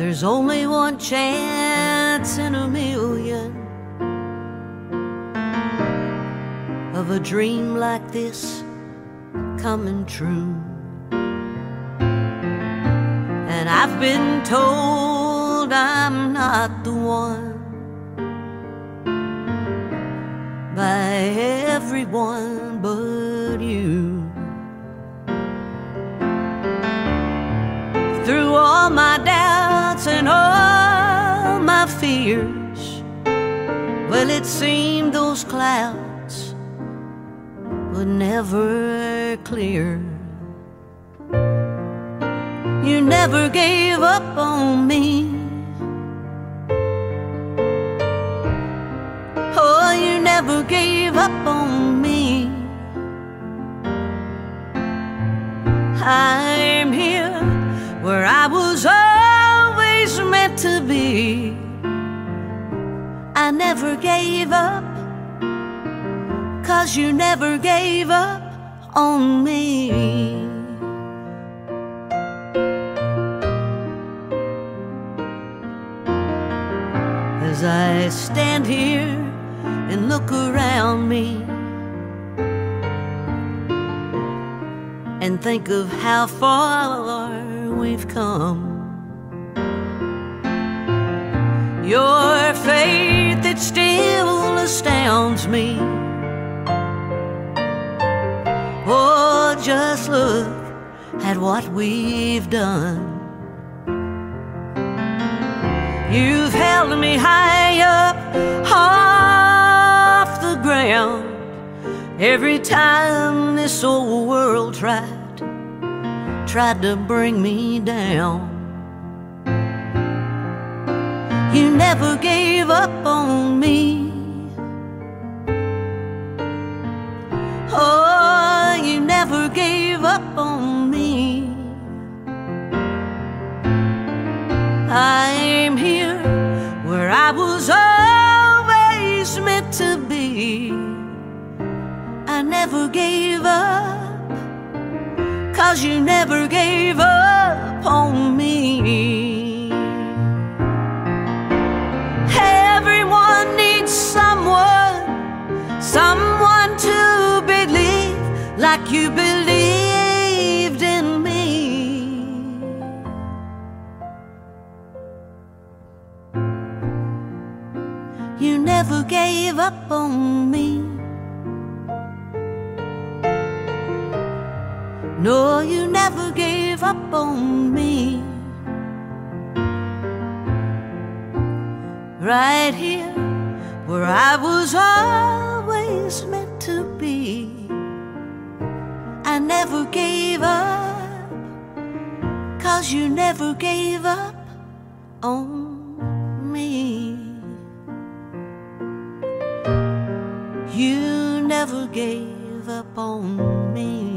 There's only one chance in a million of a dream like this coming true. And I've been told I'm not the one by everyone but you. Through all my doubts and all my fears, well, it seemed those clouds would never clear. You never gave up on me. Oh, you never gave up on me. I'm here where I was always meant to be. I never gave up, 'cause you never gave up on me. As I stand here and look around me and think of how far we've come, your faith, it still astounds me. Oh, just look at what we've done. You've held me high up off the ground every time this old world tried to bring me down. You never gave up on me. Oh, you never gave up on me. I'm here where I was always meant to be. I never gave up, 'cause you never gave up on me. Everyone needs someone to believe like you believed in me. You never gave up on me. No, you never gave up on me. Right here where I was always meant to be. I never gave up, 'cause you never gave up on me. You never gave up on me.